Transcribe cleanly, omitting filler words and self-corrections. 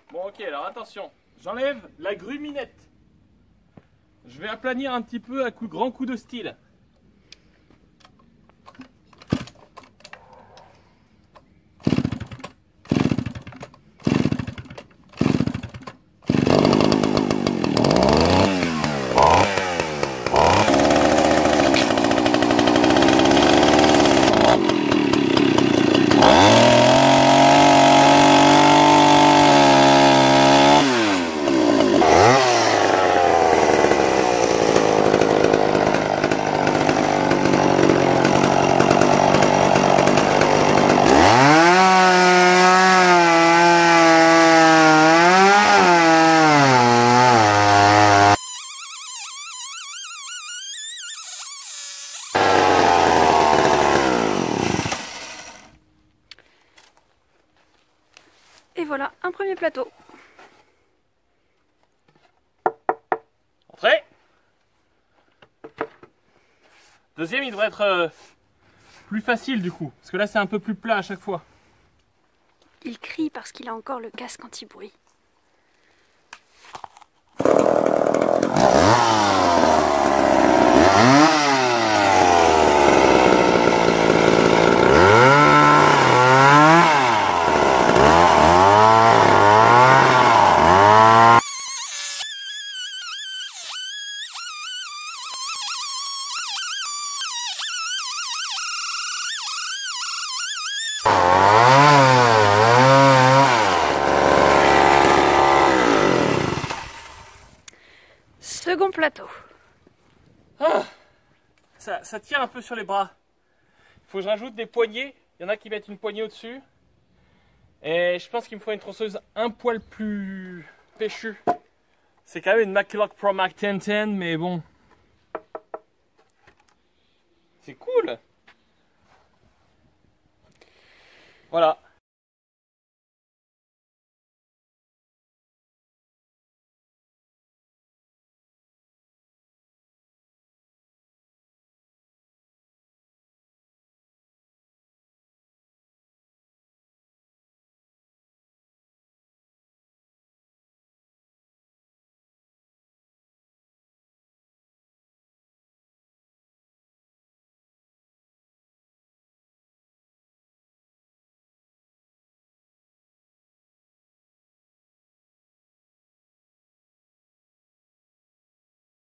Bon ok, alors attention, j'enlève la gruminette. Je vais aplanir un petit peu à grand coup de style. Et voilà, un premier plateau. Entrée. Deuxième, il devrait être plus facile du coup, parce que là c'est un peu plus plat à chaque fois. Il crie parce qu'il a encore le casque anti-bruit. Second plateau. Ah, ça tire un peu sur les bras. Il faut que je rajoute des poignées. Il y en a qui mettent une poignée au-dessus. Et je pense qu'il me faut une tronçonneuse un poil plus péchue. C'est quand même une Macklock Pro Mac 1010, mais bon. C'est cool. Voilà.